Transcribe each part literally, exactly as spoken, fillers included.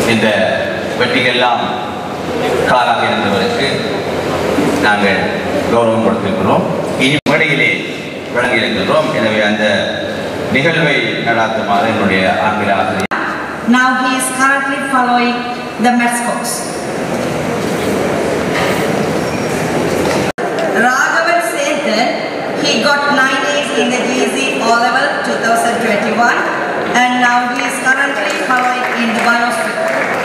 இந்த வெற்றிகள்லாம் காலாக இருந்தவருக்கு நாங்கள் கௌரவம் கொடுத்திருக்கிறோம். இனி மேடையிலே வழங்கியிருக்கிறோம். எனவே அந்த நிகழ்வை நடாத்துமாறு என்னுடைய ஆங்கில ஆசிரியர். Now he is currently following the maths course. Raghavan said that he got nine A's in the G C O-Level twenty twenty-one and now he is currently following in the biosphere.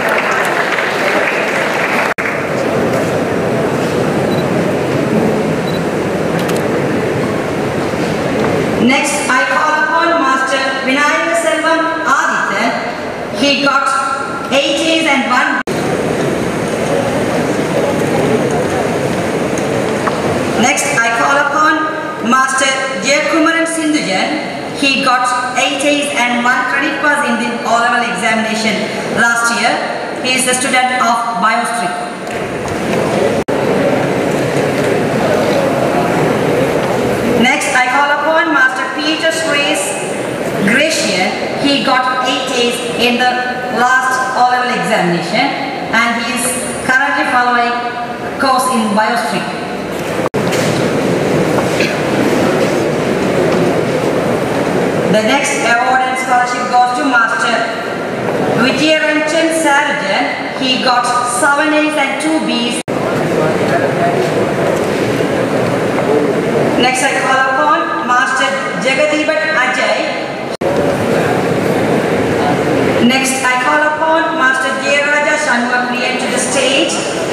Next, I call upon Master Vinayak Selvam Adityan. He got eight A's and one. Next, I call upon Master Jayakumaran Sindhujan. He got eight A's and one credit pass in the O-Level examination last year. He is a student of Biostream. Next, I call upon Master Peter Grace Gratian. He got eight A's in the last O-Level examination and he is currently following course in Biostream. The next award and scholarship goes to Master Vijayaranjan Sarajan. He got seven A's and two B's. Next, I call upon Master Jagadibat Ajay. Next, I call upon Master Jayaraja Shanmugapriyan to the stage.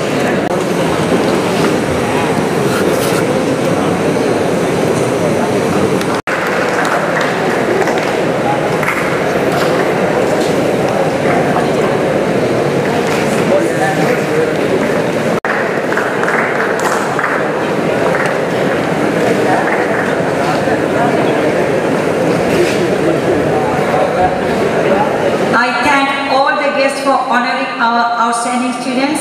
I thank all the guests for honoring our outstanding students.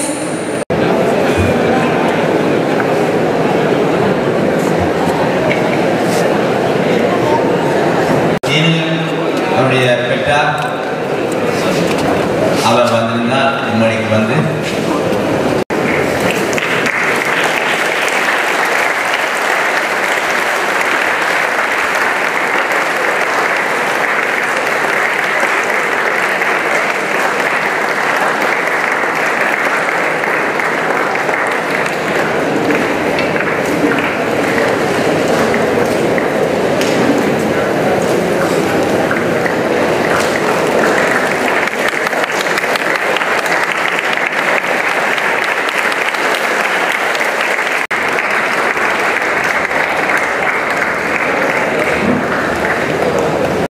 அவருடைய பெற்றார் அவர் வந்திருந்தால் முன்னாடிக்கு வந்து